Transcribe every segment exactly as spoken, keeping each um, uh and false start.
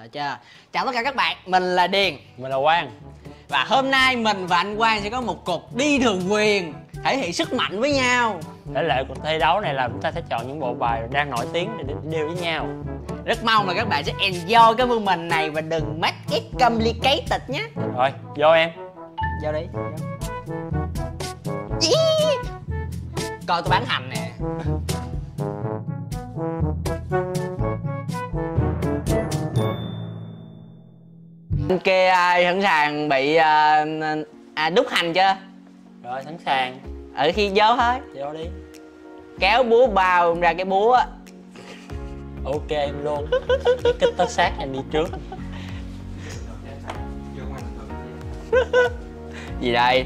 chưa? Chào tất cả các bạn, mình là Điền. Mình là Quang. Và hôm nay mình và anh Quang sẽ có một cuộc đi đường quyền, thể hiện sức mạnh với nhau. Thể lệ cuộc thi đấu này là chúng ta sẽ chọn những bộ bài đang nổi tiếng để đều với nhau. Rất mong là các bạn sẽ enjoy cái movement này và đừng make it complicated nhé. Rồi, vô em. Vô đi. Yeah. Coi tôi bán hành nè. Anh kia ai sẵn sàng bị uh, à, đúc hành chưa? Rồi, sẵn sàng. Ở khi vô thôi. Vô đi. Kéo búa bao ra cái búa. Ok em luôn. Cái kích tất sát em đi trước. Gì đây?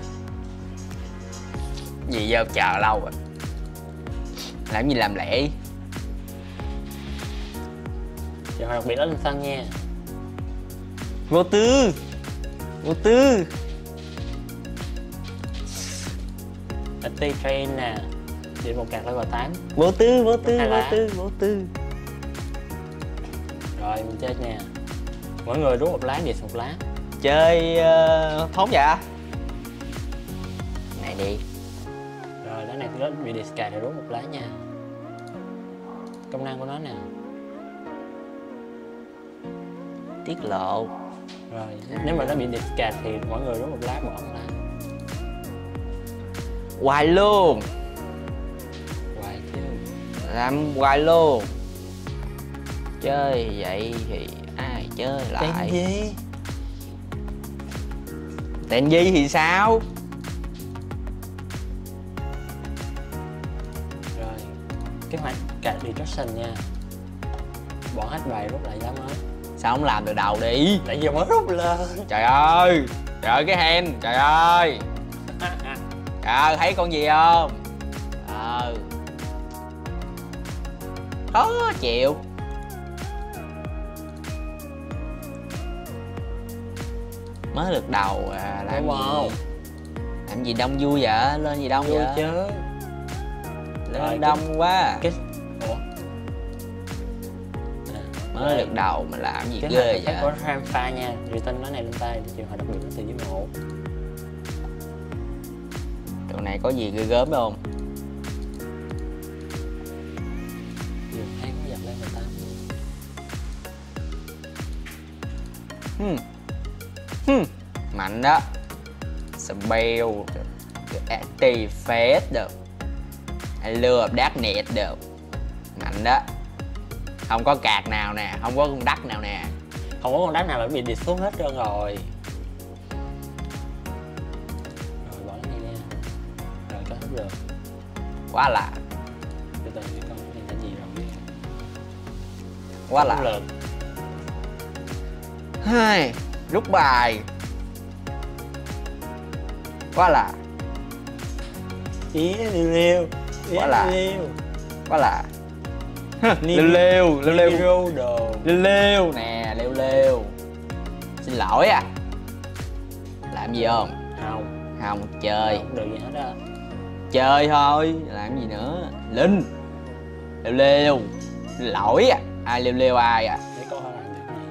Gì vô chờ lâu rồi. Làm gì làm lẹ. Giờ đặc biệt đó lên sân nha. Vô tư. Vô tư. T train nè. Điểm một card level tám. Vô tư, vô tư, Hai vô lá. tư, vô tư. Rồi mình chơi nè. Mỗi người rút một lá, về một lá. Chơi uh, thốn vậy? Này đi. Rồi lá này nó bị discard thì rút một lá nha. Công năng của nó nè. Tiết lộ. Rồi nếu mà nó bị discard thì mỗi người rút một lá, bỏ một lá. Hoài luôn. Hoài chứ. Làm hoài luôn. Chơi vậy thì ai chơi lại? Tên gì? Tên gì thì sao? Rồi kế hoạch card destruction nha. Bỏ hết bài rút lại giá mới. Sao không làm từ đầu đi? Tại giờ mới rút lên. Trời ơi. Trời ơi cái hen. Trời ơi. Trời ơi thấy con gì không? Ờ khó chịu. Mới được đầu à, làm Đúng gì không? Làm gì đông vui vậy? Lên gì đông Vui vậy? chứ. Lên Rồi, đông cái- quá. Cái Ủa? Mới Rồi. được đầu mà làm gì Cái ghê này vậy? có Rampa nha. Return nó này lên tay trường hợp đặc biệt nó từ dưới một. Chỗ này có gì ghê gớm không? Dùng hai có giật lên người ta. Hmm. Hmm. Mạnh đó. Spell Activate được. Lure Darknet được. Mạnh đó. Không có card nào nè, không có con đắc nào nè. Không có con đá nào mà bị đi xuống hết trơn rồi. Rồi bỏ cái này nha. Rồi có hết được. Quá lạ. Từ từ cái con này là gì rồi. Quá Không lạ. lượt. Hai. Rút bài. Quá lạ. Ý liêu liêu. Ý Quá lạ. liêu. Quá lạ. Lêu lêu, lêu lêu. Hero đồ. Lêu lêu nè, lêu lêu. Xin lỗi à. Làm gì không? Không. Không, chơi. Không được gì hết á. Chơi thôi, làm gì nữa. Linh. Lêu lêu. Xin lỗi à. Ai lêu lêu ai à. Để câu hỏi làm việc này.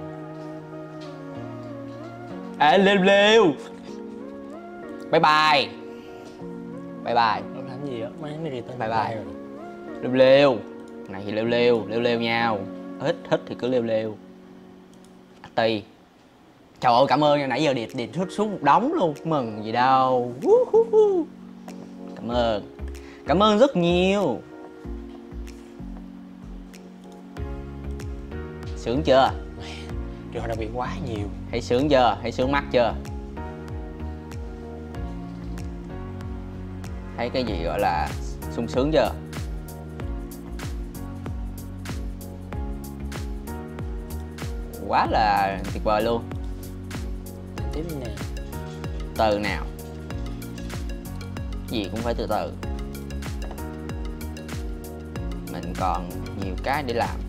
À lêu lêu. Bye bye. Bye bye. Không làm gì á. Mấy cái này return Bye tay bye. rồi. Lêu lêu. Này thì lêu lêu, lêu lêu nhau. Hít, hít thì cứ lêu lêu. Tì. Trời ơi cảm ơn nha, nãy giờ điệt điệt hút xuống một đống luôn. Mừng gì đâu. Cảm ơn. Cảm ơn rất nhiều. Sướng chưa? Trường hợp đặc biệt quá nhiều. Thấy sướng chưa? Thấy sướng mắt chưa? Thấy cái gì gọi là sung sướng chưa? Quá là tuyệt vời luôn. Tiếp đi nè. Từ nào? Gì cũng phải từ từ. Mình còn nhiều cái để làm.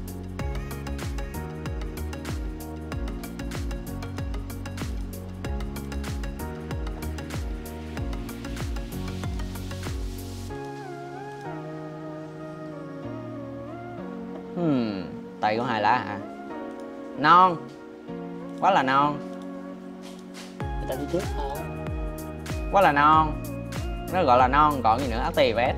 Hmm, tay có hai lá hả? Non. Quá là non. Người ta đi trước thôi. Quá là non. Nó gọi là non còn gì nữa. Áo tì vest.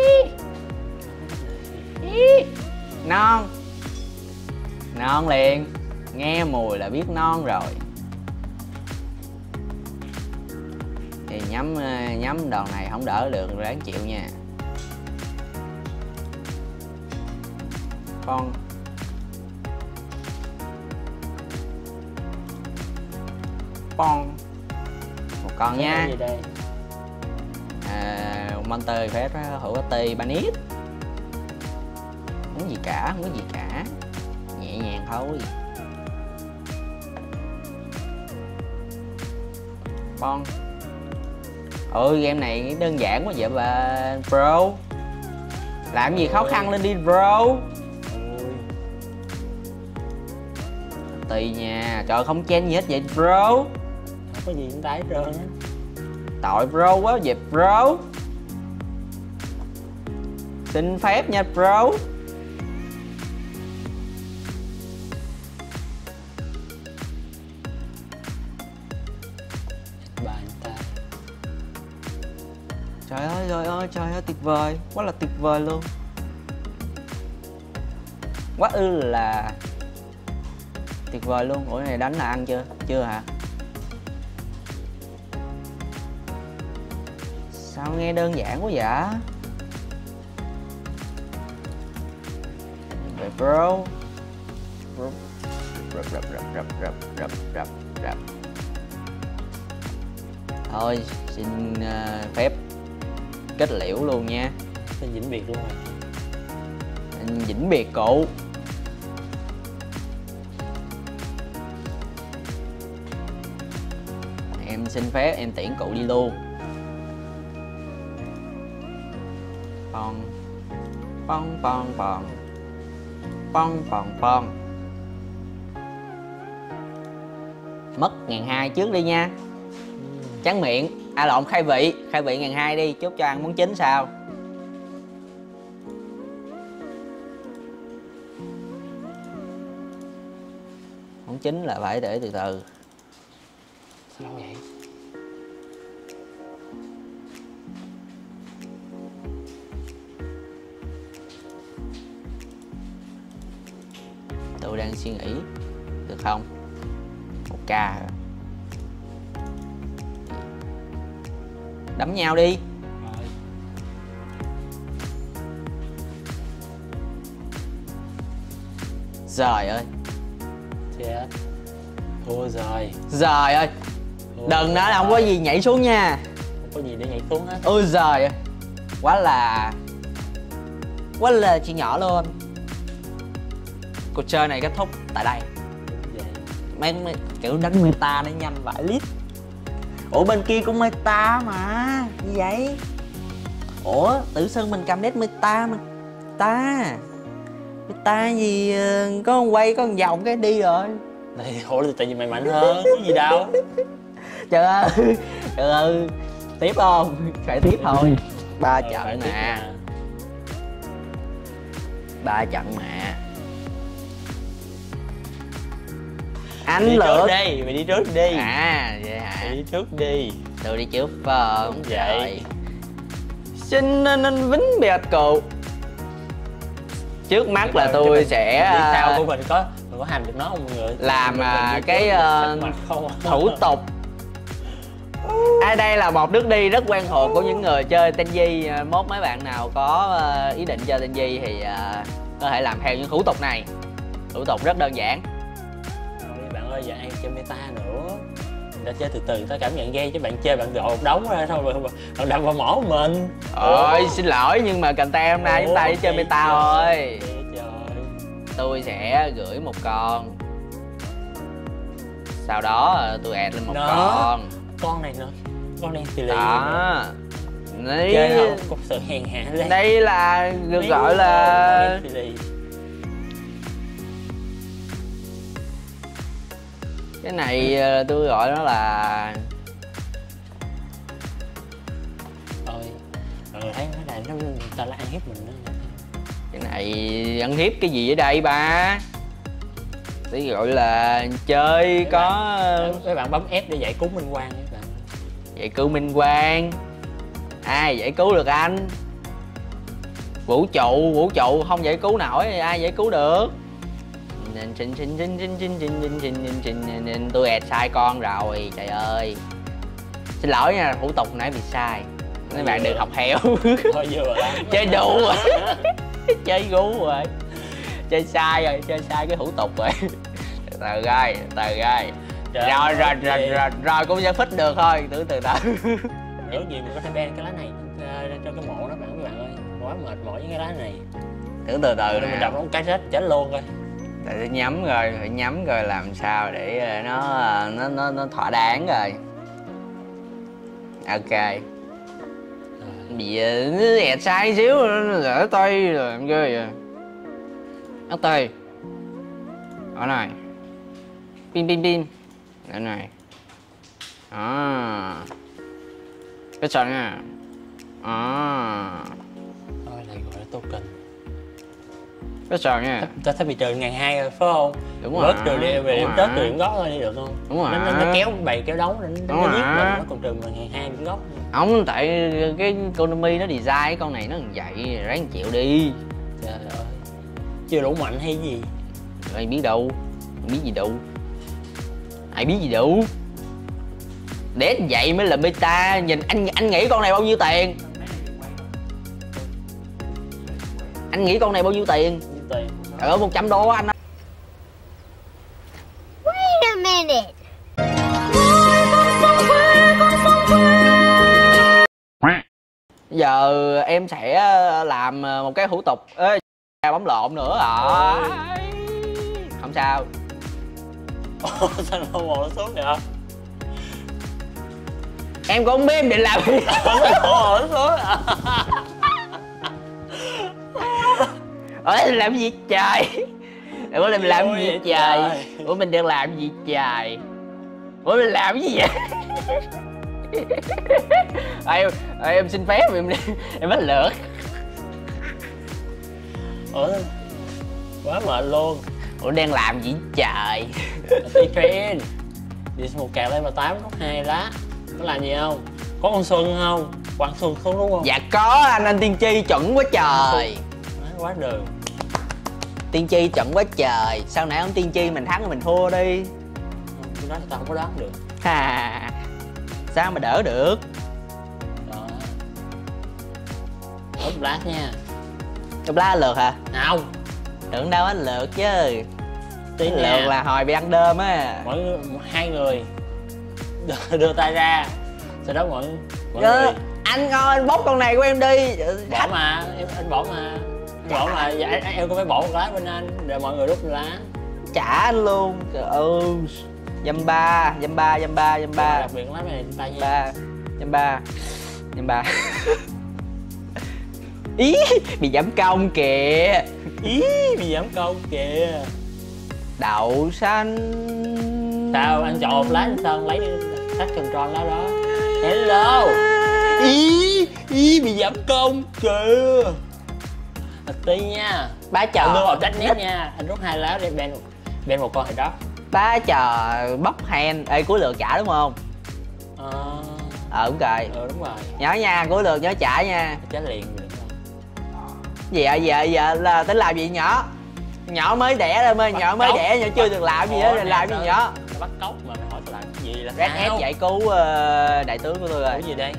Non. Non liền. Nghe mùi là biết non rồi. Thì nhắm nhắm đòn này không đỡ được, ráng chịu nha. Con. Con. Một con Cái nha. gì đây? À, Monster phép hữu ti Banit. Không có gì cả, không có gì cả. Nhẹ nhàng thôi. Con. Ừ, game này đơn giản quá vậy bà bro. Làm gì khó khăn lên đi bro. Ôi. Tùy nha. Trời không chen gì hết vậy bro. Không có gì cũng tái trơn á. Tội bro quá vậy bro. Xin phép nha bro. Bà anh ta. Trời ơi trời ơi trời ơi tuyệt vời. Quá là tuyệt vời luôn. Quá ư là tuyệt vời luôn. Ủa này đánh là ăn chưa? Chưa hả? Sao nghe đơn giản quá vậy? Vậy bro. Bro. Rập rập rập rập rập rập rập rập. Thôi xin uh, phép kết liễu luôn nha. Tên vĩnh biệt luôn rồi. Anh vĩnh biệt cụ. Em xin phép em tiễn cụ đi luôn. Pon pon pon pon pon pon pon. Mất ngàn hai trước đi nha. Tráng miệng. À lộn, khai vị. Khai vị ngàn hai đi. Chốt cho ăn món chính sao. Món chính là phải để từ từ. Sao vậy? Tôi đang suy nghĩ. Được không? Một ca rồi. Đấm nhau đi. Rồi. Trời ơi. Chết. Thua rồi. Trời ơi. Thua Đừng nói là không có rồi. gì nhảy xuống nha. Không có gì để nhảy xuống hết. Ôi giời ơi. Quá là Quá là chị nhỏ luôn. Cuộc chơi này kết thúc tại đây. Vậy. Mấy, mấy kiểu đánh meta nó nhanh vãi lít. Ủa bên kia cũng meta mà. Như vậy. Ủa Tử Sơn mình cầm nét meta mà. Ta Meta gì có con quay có con vòng cái đi rồi. Này, ủa tại vì mày mạnh hơn, có gì đâu. Trời ơi. Trời ơi. Tiếp không? Phải tiếp thôi. Ba Ừ, phải trận tiếp nè. mà. Ba trận mà. Anh Đi lượt. trước đi, mày đi trước đi. À vậy hả? Mày đi trước đi. Tôi đi trước phải không? Đúng vậy. Rồi. Xin nên vĩnh biệt cụ. Trước mắt là tôi sẽ Đi sau uh, của mình có mình có hành được nó không mọi người? làm Mình- à, mình đi cái, trước, ờ, mình sắc mặt không à. thủ tục. À, đây là một nước đi rất quen thuộc của những người chơi Tenji. À, mốt mấy bạn nào có uh, ý định chơi Tenji thì uh, có thể làm theo những thủ tục này. Thủ tục rất đơn giản. Thôi bạn ơi, giờ ăn chơi meta nữa. Người ta chơi từ từ, người ta cảm nhận game chứ bạn chơi bạn gọi một đống ra thôi bạn, bạn đâm vào mỏ của mình. Ôi xin lỗi nhưng mà content hôm nay chúng ta chỉ chơi meta thôi. Trời. Tôi sẽ gửi một con. Sau đó ờ, tôi add lên một Đó. con. Con này nữa. Con này thì lì. Đó. Đấy. Chơi không có sự hèn hạ đây. Đây là được gọi là Thì lì. cái này ờ, tôi gọi nó là Ôi. Rồi thấy nó làm nó người ta lại ăn hiếp mình nữa. cái này ăn hiếp cái gì ở đây ba? tí gọi là chơi mấy có bạn, mấy bạn bấm F để giải cứu Minh Quang các bạn. giải cứu Minh Quang. Ai giải cứu được anh? Vũ trụ, vũ trụ không giải cứu nổi thì ai giải cứu được? Tôi ẹt sai con rồi, trời ơi. Xin lỗi nha, thủ tục nãy bị sai. Mấy bạn đừng học theo. Thôi vừa lắm. Chơi đù rồi. Chơi gu rồi. Chơi sai rồi, chơi sai cái thủ tục rồi. Từ từ coi, từ coi. Rồi, rồi, rồi, rồi, rồi cũng sẽ phích được thôi, từ từ từ. Ước gì mình có thể ban cái lá này cho cái mộ đó bạn các bạn ơi. Quá mệt mỏi với cái lá này. Từ từ từ nè. Mình đập nó cái chết chết luôn coi. Để tôi nhắm rồi, phải nhắm rồi làm sao để nó nó nó, nó thỏa đáng rồi. Ok. Bị ẹt sai xíu lỡ tay rồi em ghê vậy. Ốc tay. Ở này. Pin pin pin. Ở này. À. Cái sợi nha. À. Thôi lại gọi là token. Cái sợi nha. Ta thấy bị trừ ngàn hai rồi phải không? Đúng rồi. Bớt trừ đi về điểm tết trừ điểm gốc thôi đi được không? Đúng rồi. Nó, nó, nó kéo bày kéo đấu nó nó giết mình nó còn trừ ngàn hai điểm gốc. Không, tại cái Konami nó design cái con này nó như vậy, ráng chịu đi. Trời ơi. Chưa đủ mạnh hay gì? Ai biết đâu, không biết gì đâu. Ai biết gì đâu. Để vậy mới là beta, nhìn anh anh nghĩ con này bao nhiêu tiền? Anh nghĩ con này bao nhiêu tiền? Nhiêu tiền? Ở một trăm đô anh. Wait a minute. Giờ em sẽ làm một cái thủ tục. Ê, bấm lộn nữa à. Không sao. Ồ, sao nó mồ nó xuống vậy? Em cũng không biết em định làm gì. Ồ, nó xuống à. Ủa em làm gì trời? Ủa em làm gì trời? Ủa mình đang làm gì trời? Ủa mình làm cái gì vậy? em, em xin phép em đi, em bắt lượt. Ủa quá mệt luôn. Ủa đang làm gì trời? Đi train đi một kèo lên mà tám nút hai lá có làm gì không? Có con Xuân không? Quang Xuân không đúng không? Dạ có anh, anh Tiên Tri chuẩn quá trời. Quá đường. Tiên Tri chuẩn quá trời. Sau nãy ông Tiên Tri mình thắng mình thua đi. Cái đó tao không có đoán được. À, sao mà đỡ được? Đó. Úp lát nha. Úp lá lượt hả? Không. Tưởng đâu anh lượt chứ. Tí lượt là hồi bị ăn đơm á. Mỗi người, hai người đưa, đưa tay ra. Sau đó mọi, mọi Ờ, người anh ngon anh bóc con này của em đi. bỏ mà em anh bỏ mà anh bỏ mà dạ, em, em cũng phải bỏ một lá bên anh để mọi người rút lá. Trả anh luôn. Trời ơi. Dăm ba, dăm ba, dăm ba, dăm ba. Đặc biệt lá này tay nha. Ba, dăm ba, dăm ba. Ý, bị giảm công kìa. Ý, bị giảm công kìa. Đậu xanh. Sao anh chọn một lá sao anh lấy sách control lá đó. Hello. Ý, ý bị giảm công kìa. Thật tí nha. Ba Anh trò đưa vào trách nét nha. Anh rút hai lá để ban ban một con hồi đó. ba trò bóc hand. Ê cuối lượt trả đúng không? Ờ Ờ đúng rồi. ừ, đúng rồi. Nhớ nha, cuối lượt nhớ trả nha. Trả liền được không? Gì vậy giờ giờ là tính làm gì nhỏ? Nhỏ mới đẻ ra mới, nhỏ mới đẻ nhỏ chưa được làm gì đó, làm gì nhỏ? Nó bắt cóc mà mày hỏi tao làm cái gì là Red sao? F giải cứu uh, đại tướng của tôi rồi. Ủa gì đây?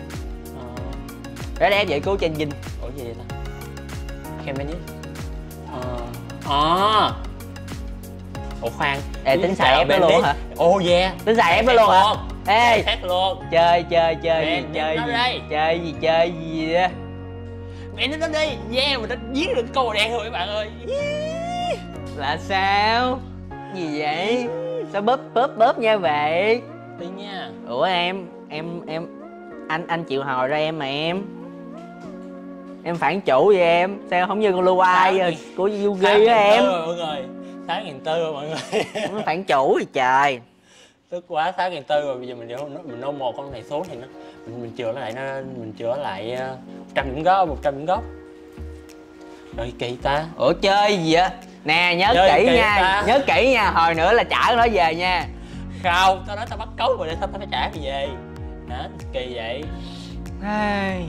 Red F giải cứu trên dinh. Ủa gì đây ta? Khemenis. Ờ à. Ủa khoan. Ê tính xài ép đó luôn hả? Ồ yeah. Tính xài ép đó luôn hả? Ê khác luôn. chơi chơi chơi gì Ben, chơi nó gì đây. chơi gì chơi gì á. Mẹ nó đến đi. Yeah mình đã giết được câu đen rồi các bạn ơi. Là sao? Gì vậy? Sao bóp bóp bóp nha vậy? Đi nha. Ủa em em em anh anh chịu hồi ra em mà em. Em phản chủ vậy em. Sao không như con lưu ai của Yugi á em. Mọi người. sáu nghìn tư rồi mọi người. Nó phản chủ vậy trời. Tức quá sáu nghìn tư rồi bây giờ mình mình nô một con này xuống thì nó mình mình chữa lại nó mình chữa lại một trăm điểm gốc một trăm điểm gốc. Rồi kỳ ta. Ủa chơi gì vậy? Nè nhớ Chơi kỹ kỹ nha, ta. nhớ kỹ nha, hồi nữa là trả nó về nha. Không, tao nói tao bắt cấu rồi để tao phải trả mày về. Hả? Kỳ vậy. Ai...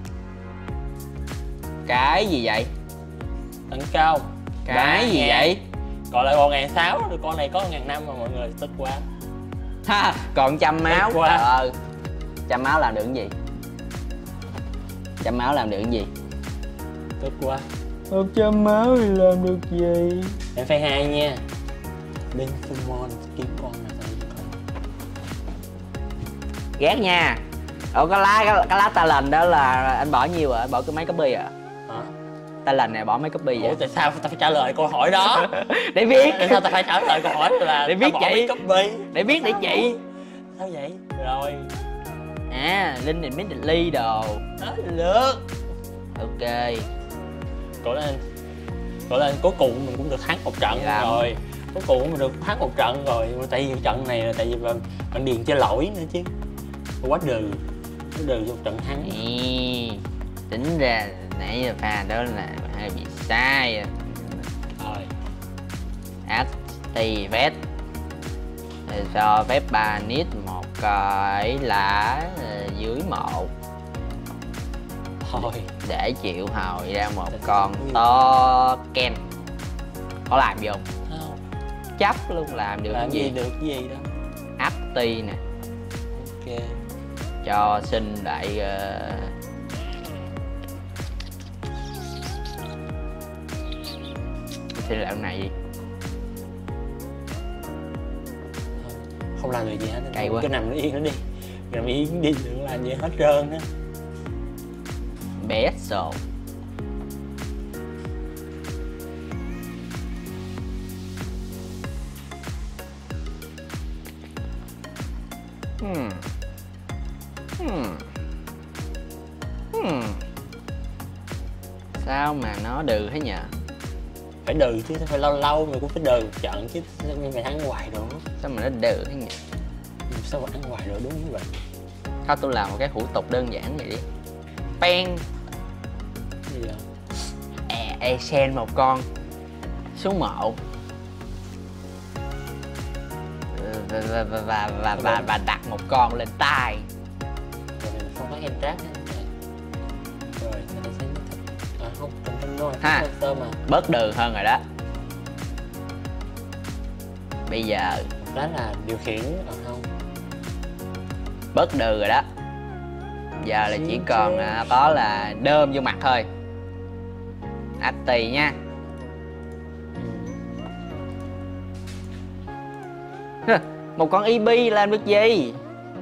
Cái gì vậy? Tấn công. Cái gì vậy? Còn lại còn ngàn sáu rồi, con này có ngàn năm mà mọi người, tức quá. Ha, còn trăm máu. quá. Ờ, trăm máu làm được cái gì? Trăm máu làm được cái gì? Tức quá. Một trăm máu thì làm được gì? Em phải hai nha. Đinh Summon kiếm con này thôi. Ghét nha. Ủa cái lá cái, cái lá talent đó là anh bỏ nhiêu rồi? Anh bỏ cái mấy copy à? Hả? Talent này bỏ mấy copy Ủa vậy? tại sao tao phải trả lời câu hỏi đó? Để biết. Tại sao tao phải trả lời câu hỏi là Để biết tao bỏ chị. mấy copy? Để biết để chị. Sao vậy? Rồi. À, Linh định biết định ly đồ. Đó được. Ok. Cố lên. Cố lên, cuối cùng mình cũng được thắng một trận Dạ. rồi. Cuối cùng mình được thắng một trận rồi. Mà tại vì trận này là tại vì bạn, bạn Điền chơi lỗi nữa chứ. Quá đừ. Quá đừ trong trận thắng. Ý, tính ra nãy giờ pha đó là hơi bị sai. Thôi. Activate cho phép ba nít một cái lá dưới một Thôi. để chịu hồi ra một con token. Có làm gì không? Không. Chấp luôn, làm được Làm cái gì gì? được cái gì đâu. Acti nè, Ok. cho xin lại uh... xin lại con này gì? Không làm được gì hết. Cay quá. Cứ nằm nó yên nó đi. Nằm yên đi, đừng làm gì hết trơn á. Bezel. Hmm. Hmm. Hmm. Sao mà nó đừ thế nhờ? Phải đừ chứ, phải lâu lâu mày cũng phải đừ một trận chứ. Mày thắng hoài rồi. Sao mà nó đừ thế nhờ? Sao mà ăn hoài rồi, đúng như vậy. Thôi tôi làm một cái hủ tục đơn giản vậy đi. Pen. Gì vậy? E, e sen một con số một và, và, và, và, và, và, và đặt một con lên tay. Rồi này là không có em trác hết. Rồi, cái này sẽ... À không, trong trong nôi, Ha. sơ mà. Bớt đừ hơn rồi đó. Bây giờ Đó là điều khiển, à không. bớt đừ rồi đó. Giờ là chỉ còn à, có là đơm vô mặt thôi. Acti nha. Hừ, một con e bê làm được gì?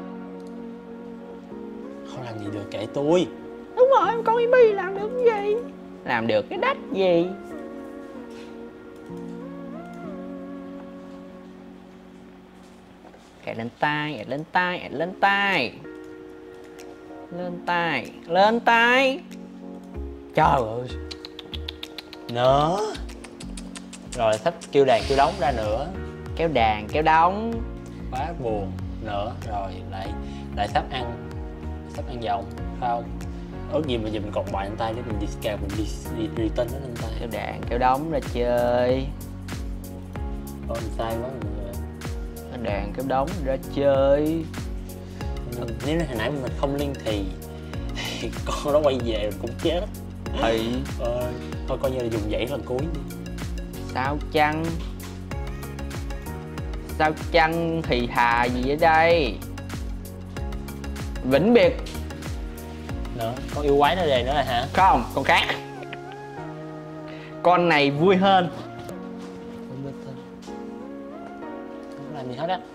Không làm gì được, kệ tôi. Đúng rồi, một con e bê làm được cái gì? Làm được cái đách gì? Ẹt lên tay, ẹt lên tay, ẹt lên tay. Lên tay, lên tay. Trời ơi. Nữa. Rồi sắp kêu đàn kêu đóng ra nữa. Kéo đàn, kéo đóng. Quá buồn. Nữa, rồi lại lại sắp ăn. Sắp ăn vòng, không. Ước gì mà giờ mình còn bài lên tay để mình discount, mình đi, đi, đi tên nó lên tay. Kéo đàn, kéo đóng ra chơi. Ôi mình sai quá mọi người. Kéo đàn, kéo đóng ra chơi. Nếu hồi nãy mình không liên thì thì con nó quay về rồi cũng chết. Thì Ờ, thôi coi như là dùng dãy lần cuối đi. sao chăng? Sao chăng thì thà gì ở đây? Vĩnh biệt. Nữa, con yêu quái nó đề nữa là hả? Không, con khác. Con này vui hơn. Không biết tên. Không làm gì hết á.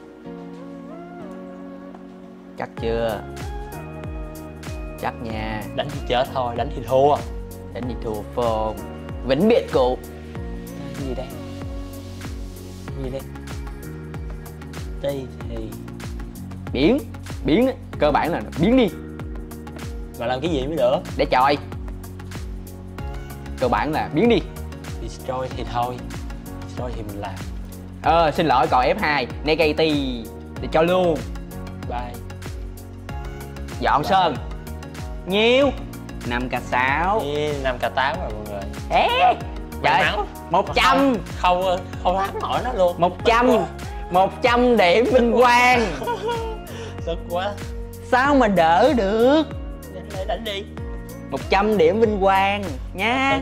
Chắc chưa? Chắc nha. Đánh thì chết thôi, đánh thì thua. Đến đi thua phone. Vĩnh biệt cụ. Cái gì đây? Cái gì đây? Đây thì... Biến. Biến đấy. Cơ bản là biến đi. Mà làm cái gì mới được? Để chọi. Cơ bản là biến đi. Destroy thì thôi. Destroy thì mình làm. Ờ xin lỗi, còn ép hai Negative để cho luôn. Bye. Dọn Bye. sơn. Nhiêu? năm k sáu. năm k tám rồi mọi người. Ê, Trời, thắng. một trăm. Không không thắng nổi nó luôn. Một trăm. Một trăm điểm vinh quang. Tức quá. Sao mà đỡ được. Đánh đi, đánh đi. Một trăm điểm vinh quang nha.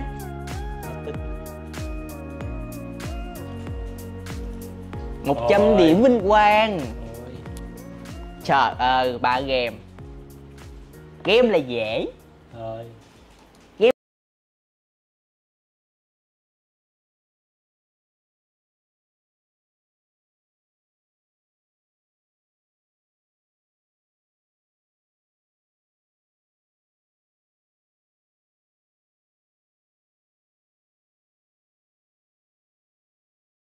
Một trăm Ôi. điểm vinh quang. Ôi. Trời ơi, ba game. Game là dễ. Rồi.